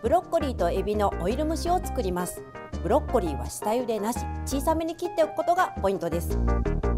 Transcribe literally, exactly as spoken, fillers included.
ブロッコリーとエビのオイル蒸しを作ります。ブロッコリーは下茹でなし、小さめに切っておくことがポイントです。